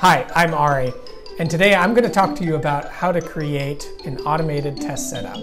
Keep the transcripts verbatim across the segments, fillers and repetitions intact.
Hi, I'm Ari, and today I'm going to talk to you about how to create an automated test setup.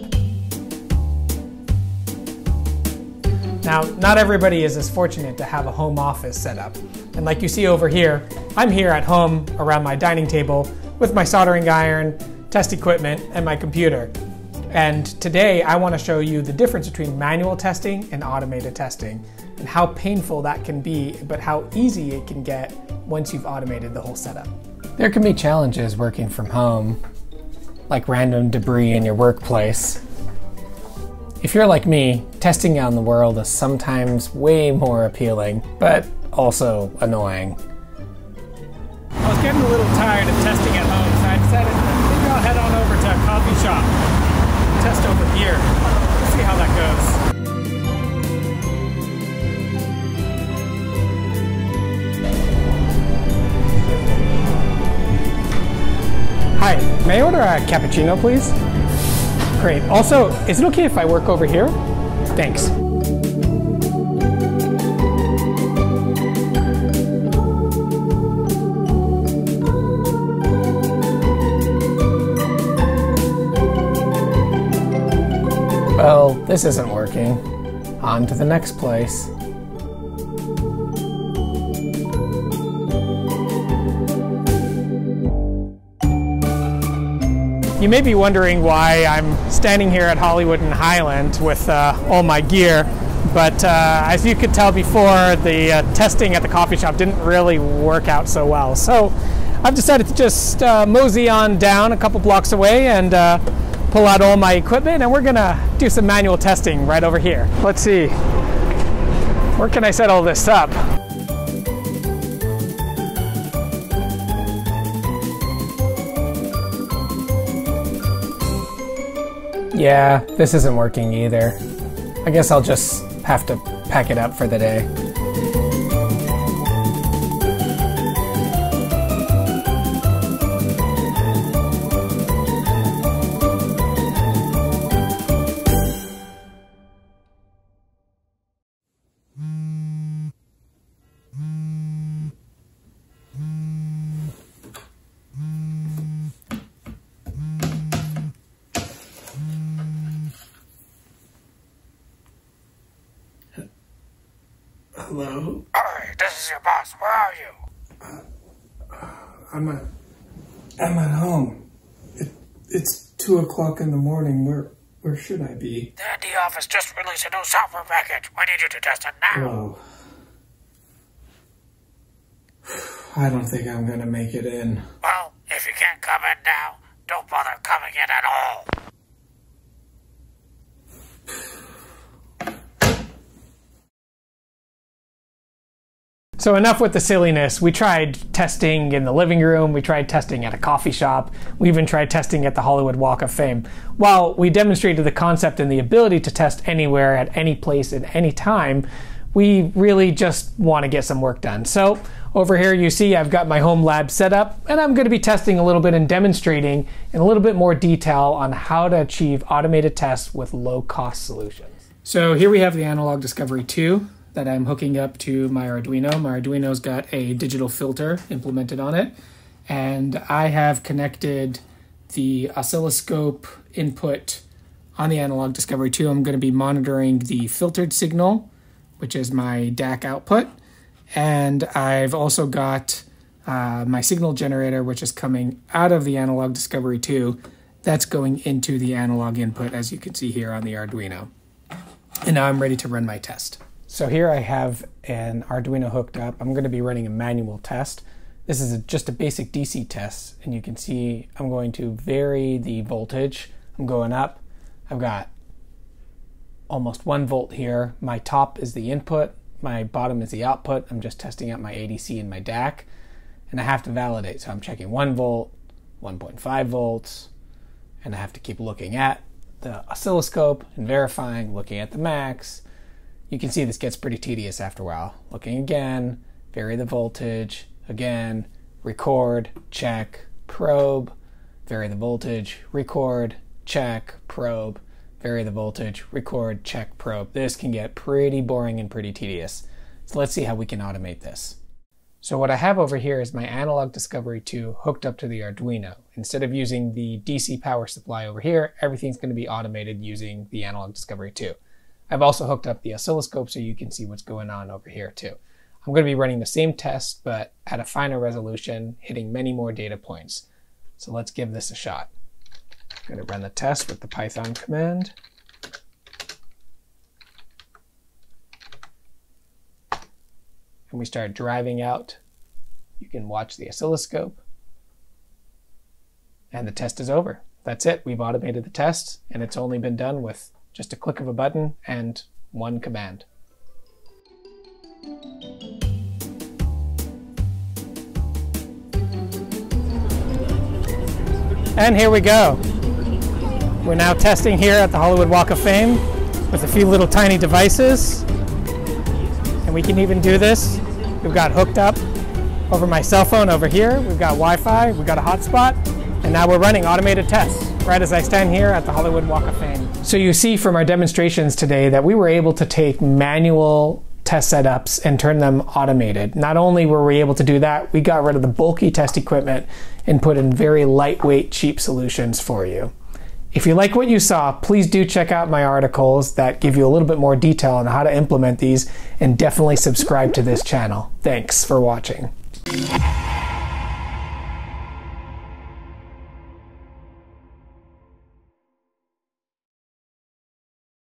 Now, not everybody is as fortunate to have a home office setup, and like you see over here, I'm here at home around my dining table with my soldering iron, test equipment, and my computer. And today I want to show you the difference between manual testing and automated testing, and how painful that can be, but how easy it can get once you've automated the whole setup. There can be challenges working from home, like random debris in your workplace. If you're like me, testing out in the world is sometimes way more appealing, but also annoying. I was getting a little tired of testing at home, so I decided maybe I'll head on over to a coffee shop, test over here. Let's see how that goes. Hi, may I order a cappuccino, please? Great. Also, is it okay if I work over here? Thanks. Well, this isn't working. On to the next place. You may be wondering why I'm standing here at Hollywood and Highland with uh, all my gear, but uh, as you could tell before, the uh, testing at the coffee shop didn't really work out so well. So I've decided to just uh, mosey on down a couple blocks away and uh, pull out all my equipment, and we're gonna do some manual testing right over here. Let's see, where can I set all this up? Yeah, this isn't working either. I guess I'll just have to pack it up for the day. Hello? Ari, this is your boss. Where are you? Uh, I'm at, I'm at home. It, it's two o'clock in the morning. Where, where should I be? The N D office just released a new software package. We need you to test it now. Oh. I don't think I'm gonna make it in. Well, if you can't come in now, don't bother coming in at all. So enough with the silliness. We tried testing in the living room, we tried testing at a coffee shop, we even tried testing at the Hollywood Walk of Fame. While we demonstrated the concept and the ability to test anywhere, at any place, at any time, we really just want to get some work done. So over here you see I've got my home lab set up, and I'm going to be testing a little bit and demonstrating in a little bit more detail on how to achieve automated tests with low-cost solutions. So here we have the Analog Discovery two. That I'm hooking up to my Arduino. My Arduino's got a digital filter implemented on it, and I have connected the oscilloscope input on the Analog Discovery two. I'm going to be monitoring the filtered signal, which is my D A C output, and I've also got uh, my signal generator, which is coming out of the Analog Discovery two. That's going into the analog input, as you can see here on the Arduino. And now I'm ready to run my test. So here I have an Arduino hooked up. I'm going to be running a manual test. This is a, just a basic D C test, and you can see I'm going to vary the voltage. I'm going up. I've got almost one volt here. My top is the input, my bottom is the output. I'm just testing out my A D C and my D A C, and I have to validate. So I'm checking one volt, one point five volts, and I have to keep looking at the oscilloscope and verifying, looking at the max. You can see this gets pretty tedious after a while. Looking again, vary the voltage, again, record, check, probe, vary the voltage, record, check, probe, vary the voltage, record, check, probe. This can get pretty boring and pretty tedious. So let's see how we can automate this. So what I have over here is my Analog Discovery two hooked up to the Arduino. Instead of using the D C power supply over here, everything's going to be automated using the Analog Discovery two. I've also hooked up the oscilloscope so you can see what's going on over here too. I'm going to be running the same test, but at a finer resolution, hitting many more data points. So let's give this a shot. I'm going to run the test with the Python command. And we start driving out. You can watch the oscilloscope. And the test is over. That's it. We've automated the test, and it's only been done with just a click of a button and one command. And here we go. We're now testing here at the Hollywood Walk of Fame with a few little tiny devices. And we can even do this. We've got hooked up over my cell phone over here. We've got Wi-Fi, we've got a hotspot, and now we're running automated tests right as I stand here at the Hollywood Walk of Fame. So you see from our demonstrations today that we were able to take manual test setups and turn them automated. Not only were we able to do that, we got rid of the bulky test equipment and put in very lightweight, cheap solutions for you. If you like what you saw, please do check out my articles that give you a little bit more detail on how to implement these, and definitely subscribe to this channel. Thanks for watching.